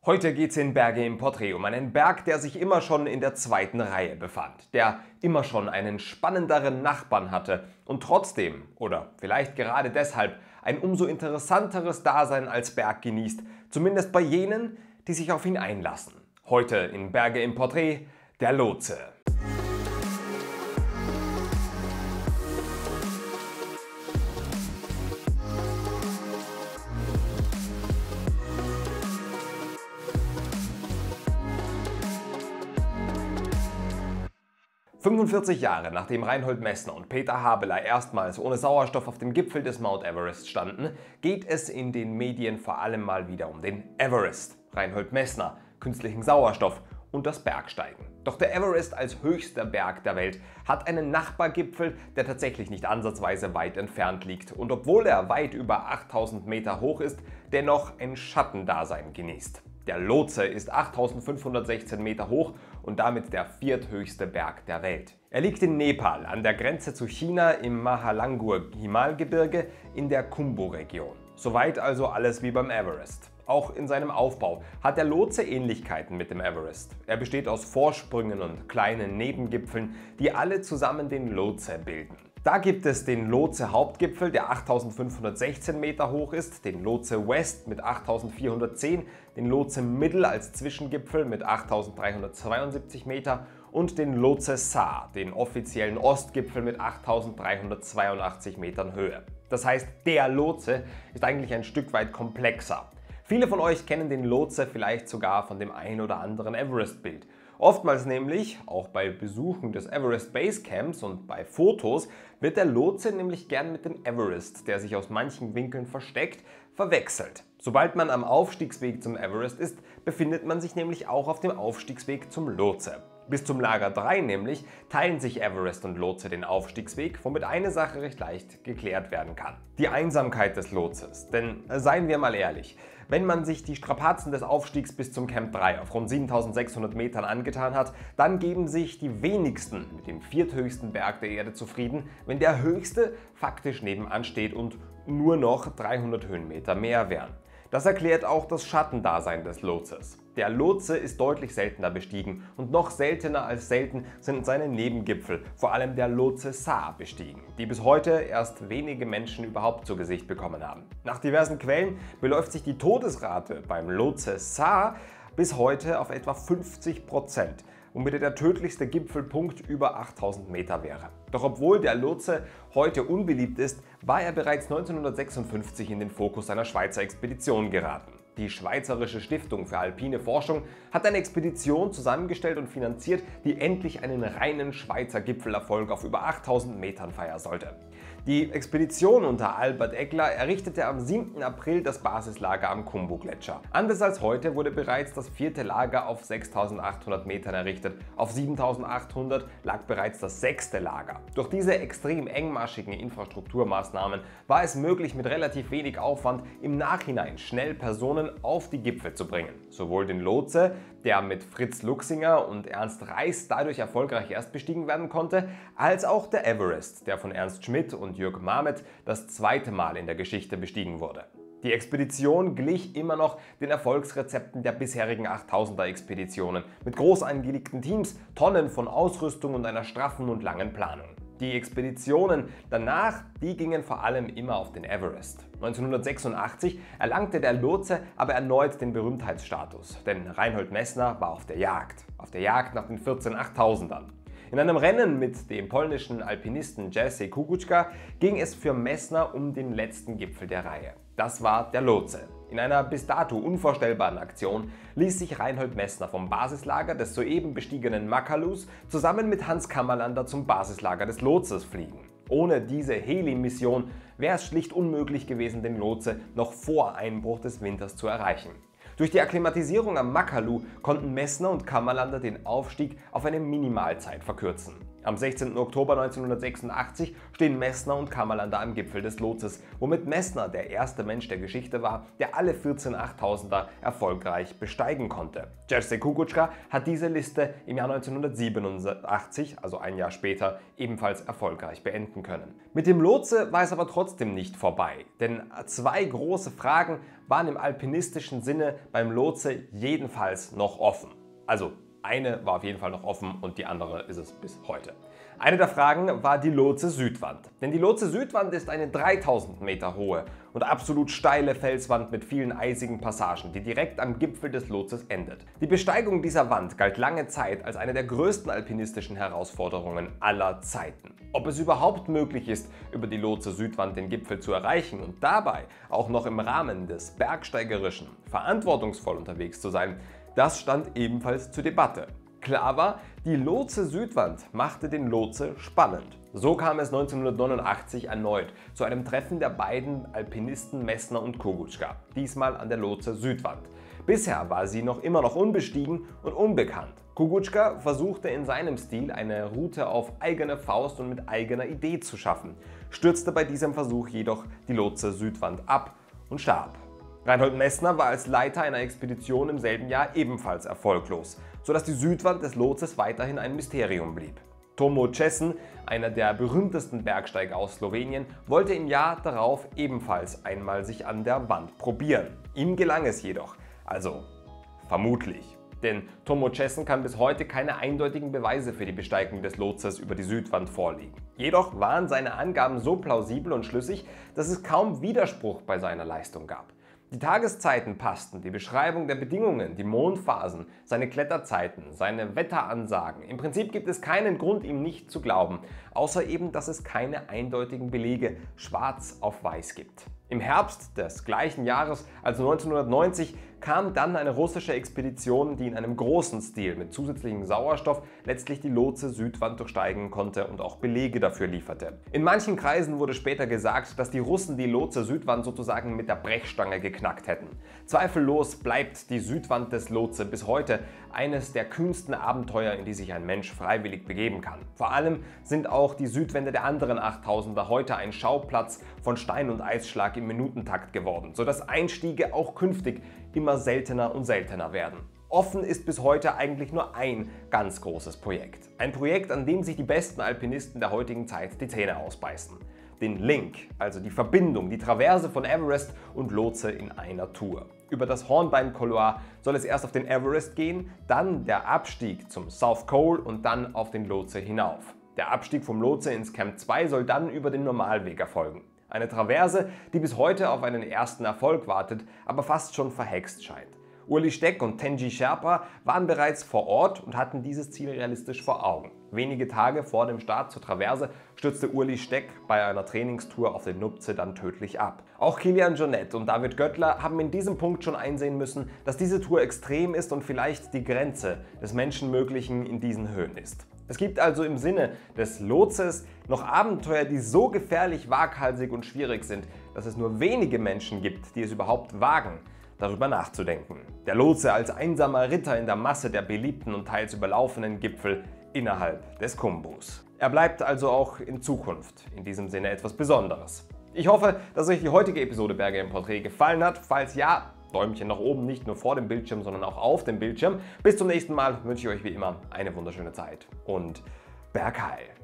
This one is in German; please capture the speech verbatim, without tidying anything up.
Heute geht's in Berge im Porträt um einen Berg, der sich immer schon in der zweiten Reihe befand, der immer schon einen spannenderen Nachbarn hatte und trotzdem, oder vielleicht gerade deshalb, ein umso interessanteres Dasein als Berg genießt, zumindest bei jenen, die sich auf ihn einlassen. Heute in Berge im Porträt der Lotse. fünfundvierzig Jahre nachdem Reinhold Messner und Peter Habeler erstmals ohne Sauerstoff auf dem Gipfel des Mount Everest standen, geht es in den Medien vor allem mal wieder um den Everest, Reinhold Messner, künstlichen Sauerstoff und das Bergsteigen. Doch der Everest als höchster Berg der Welt hat einen Nachbargipfel, der tatsächlich nicht ansatzweise weit entfernt liegt und obwohl er weit über achttausend Meter hoch ist, dennoch ein Schattendasein genießt. Der Lotse ist achttausendfünfhundertsechzehn Meter hoch und damit der vierthöchste Berg der Welt. Er liegt in Nepal an der Grenze zu China im Mahalangur-Himalgebirge in der Khumbu-Region. Soweit also alles wie beim Everest. Auch in seinem Aufbau hat der Lotse Ähnlichkeiten mit dem Everest. Er besteht aus Vorsprüngen und kleinen Nebengipfeln, die alle zusammen den Lotse bilden. Da gibt es den Lotse Hauptgipfel, der achttausendfünfhundertsechzehn Meter hoch ist, den Lotse West mit achttausendvierhundertzehn, den Lotse Middle als Zwischengipfel mit achttausenddreihundertzweiundsiebzig Meter und den Lotse Sa, den offiziellen Ostgipfel mit achttausenddreihundertzweiundachtzig Metern Höhe. Das heißt, der Lotse ist eigentlich ein Stück weit komplexer. Viele von euch kennen den Lotse vielleicht sogar von dem ein oder anderen Everest-Bild. Oftmals nämlich, auch bei Besuchen des Everest Base Camps und bei Fotos, wird der Lotse nämlich gern mit dem Everest, der sich aus manchen Winkeln versteckt, verwechselt. Sobald man am Aufstiegsweg zum Everest ist, befindet man sich nämlich auch auf dem Aufstiegsweg zum Lotse. Bis zum Lager drei nämlich teilen sich Everest und Lotse den Aufstiegsweg, womit eine Sache recht leicht geklärt werden kann: die Einsamkeit des Lotses. Denn seien wir mal ehrlich, wenn man sich die Strapazen des Aufstiegs bis zum Camp drei auf rund siebentausendsechshundert Metern angetan hat, dann geben sich die wenigsten mit dem vierthöchsten Berg der Erde zufrieden, wenn der höchste faktisch nebenan steht und nur noch dreihundert Höhenmeter mehr wären. Das erklärt auch das Schattendasein des Lotses. Der Lotse ist deutlich seltener bestiegen und noch seltener als selten sind seine Nebengipfel, vor allem der Lotse Sa, bestiegen, die bis heute erst wenige Menschen überhaupt zu Gesicht bekommen haben. Nach diversen Quellen beläuft sich die Todesrate beim Lotse Sa bis heute auf etwa fünfzig Prozent. Womit er der tödlichste Gipfelpunkt über achttausend Meter wäre. Doch obwohl der Lotse heute unbeliebt ist, war er bereits neunzehnhundertsechsundfünfzig in den Fokus einer Schweizer Expedition geraten. Die Schweizerische Stiftung für alpine Forschung hat eine Expedition zusammengestellt und finanziert, die endlich einen reinen Schweizer Gipfelerfolg auf über achttausend Metern feiern sollte. Die Expedition unter Albert Eggler errichtete am siebten April das Basislager am Khumbu-Gletscher. Anders als heute wurde bereits das vierte Lager auf sechstausendachthundert Metern errichtet. Auf siebentausendachthundert lag bereits das sechste Lager. Durch diese extrem engmaschigen Infrastrukturmaßnahmen war es möglich, mit relativ wenig Aufwand im Nachhinein schnell Personen auf die Gipfel zu bringen. Sowohl den Lotse, der mit Fritz Luchsinger und Ernst Reis dadurch erfolgreich erst bestiegen werden konnte, als auch der Everest, der von Ernst Schmidt und Jürg Mamet das zweite Mal in der Geschichte bestiegen wurde. Die Expedition glich immer noch den Erfolgsrezepten der bisherigen achttausender Expeditionen mit groß angelegten Teams, Tonnen von Ausrüstung und einer straffen und langen Planung. Die Expeditionen danach, die gingen vor allem immer auf den Everest. neunzehnhundertsechsundachtzig erlangte der Lotse aber erneut den Berühmtheitsstatus, denn Reinhold Messner war auf der Jagd, auf der Jagd nach den vierzehn achttausendern. In einem Rennen mit dem polnischen Alpinisten Jerzy Kukuczka ging es für Messner um den letzten Gipfel der Reihe. Das war der Lotse. In einer bis dato unvorstellbaren Aktion ließ sich Reinhold Messner vom Basislager des soeben bestiegenen Makalus zusammen mit Hans Kammerlander zum Basislager des Lotzes fliegen. Ohne diese Heli-Mission wäre es schlicht unmöglich gewesen, den Lotse noch vor Einbruch des Winters zu erreichen. Durch die Akklimatisierung am Makalu konnten Messner und Kammerlander den Aufstieg auf eine Minimalzeit verkürzen. Am sechzehnten Oktober neunzehnhundertsechsundachtzig stehen Messner und Kammerlander am Gipfel des Lotses, womit Messner der erste Mensch der Geschichte war, der alle vierzehn achttausender erfolgreich besteigen konnte. Jerzy Kukuczka hat diese Liste im Jahr neunzehnhundertsiebenundachtzig, also ein Jahr später, ebenfalls erfolgreich beenden können. Mit dem Lotse war es aber trotzdem nicht vorbei, denn zwei große Fragen waren im alpinistischen Sinne beim Lotse jedenfalls noch offen. Also eine war auf jeden Fall noch offen und die andere ist es bis heute. Eine der Fragen war die Lotse-Südwand. Denn die Lotse-Südwand ist eine dreitausend Meter hohe und absolut steile Felswand mit vielen eisigen Passagen, die direkt am Gipfel des Lotses endet. Die Besteigung dieser Wand galt lange Zeit als eine der größten alpinistischen Herausforderungen aller Zeiten. Ob es überhaupt möglich ist, über die Lotse-Südwand den Gipfel zu erreichen und dabei auch noch im Rahmen des Bergsteigerischen verantwortungsvoll unterwegs zu sein, das stand ebenfalls zur Debatte. Klar war, die Lotse-Südwand machte den Lotse spannend. So kam es neunzehnhundertneunundachtzig erneut zu einem Treffen der beiden Alpinisten Messner und Kukuczka, diesmal an der Lotse-Südwand. Bisher war sie noch immer noch unbestiegen und unbekannt. Kukuczka versuchte in seinem Stil eine Route auf eigene Faust und mit eigener Idee zu schaffen, stürzte bei diesem Versuch jedoch die Lotse-Südwand ab und starb. Reinhold Messner war als Leiter einer Expedition im selben Jahr ebenfalls erfolglos, sodass die Südwand des Lotses weiterhin ein Mysterium blieb. Tomo Cessen, einer der berühmtesten Bergsteiger aus Slowenien, wollte im Jahr darauf ebenfalls einmal sich an der Wand probieren. Ihm gelang es jedoch, also vermutlich. Denn Tomo Cessen kann bis heute keine eindeutigen Beweise für die Besteigung des Lotses über die Südwand vorlegen. Jedoch waren seine Angaben so plausibel und schlüssig, dass es kaum Widerspruch bei seiner Leistung gab. Die Tageszeiten passten, die Beschreibung der Bedingungen, die Mondphasen, seine Kletterzeiten, seine Wetteransagen. Im Prinzip gibt es keinen Grund, ihm nicht zu glauben, außer eben, dass es keine eindeutigen Belege schwarz auf weiß gibt. Im Herbst des gleichen Jahres, also neunzehnhundertneunzig, kam dann eine russische Expedition, die in einem großen Stil mit zusätzlichem Sauerstoff letztlich die Lotse-Südwand durchsteigen konnte und auch Belege dafür lieferte. In manchen Kreisen wurde später gesagt, dass die Russen die Lotse-Südwand sozusagen mit der Brechstange geknackt hätten. Zweifellos bleibt die Südwand des Lotse bis heute eines der kühnsten Abenteuer, in die sich ein Mensch freiwillig begeben kann. Vor allem sind auch die Südwände der anderen achttausender heute ein Schauplatz von Stein- und Eisschlag im Minutentakt geworden, sodass Einstiege auch künftig immer seltener und seltener werden. Offen ist bis heute eigentlich nur ein ganz großes Projekt. Ein Projekt, an dem sich die besten Alpinisten der heutigen Zeit die Zähne ausbeißen. Den Link, also die Verbindung, die Traverse von Everest und Lotse in einer Tour. Über das Hornbein Couloir soll es erst auf den Everest gehen, dann der Abstieg zum South Col und dann auf den Lotse hinauf. Der Abstieg vom Lotse ins Camp zwei soll dann über den Normalweg erfolgen. Eine Traverse, die bis heute auf einen ersten Erfolg wartet, aber fast schon verhext scheint. Uli Steck und Tenji Sherpa waren bereits vor Ort und hatten dieses Ziel realistisch vor Augen. Wenige Tage vor dem Start zur Traverse stürzte Uli Steck bei einer Trainingstour auf den Nuptse dann tödlich ab. Auch Kilian Jornet und David Göttler haben in diesem Punkt schon einsehen müssen, dass diese Tour extrem ist und vielleicht die Grenze des Menschenmöglichen in diesen Höhen ist. Es gibt also im Sinne des Lotses noch Abenteuer, die so gefährlich, waghalsig und schwierig sind, dass es nur wenige Menschen gibt, die es überhaupt wagen, darüber nachzudenken. Der Lotse als einsamer Ritter in der Masse der beliebten und teils überlaufenen Gipfel innerhalb des Kumbus. Er bleibt also auch in Zukunft in diesem Sinne etwas Besonderes. Ich hoffe, dass euch die heutige Episode Berge im Porträt gefallen hat. Falls ja, Däumchen nach oben, nicht nur vor dem Bildschirm, sondern auch auf dem Bildschirm. Bis zum nächsten Mal wünsche ich euch wie immer eine wunderschöne Zeit und Bergheil!